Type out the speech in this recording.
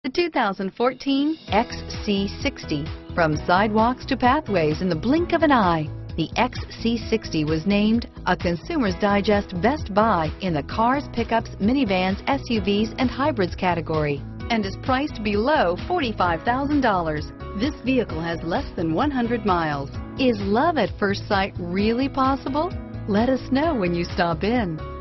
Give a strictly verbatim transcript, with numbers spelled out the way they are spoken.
The two thousand fourteen X C sixty. From sidewalks to pathways in the blink of an eye, the X C sixty was named a Consumer's Digest Best Buy in the cars, pickups, minivans, S U Vs, and hybrids category, and is priced below forty-five thousand dollars. This vehicle has less than one hundred miles. Is love at first sight really possible? Let us know when you stop in.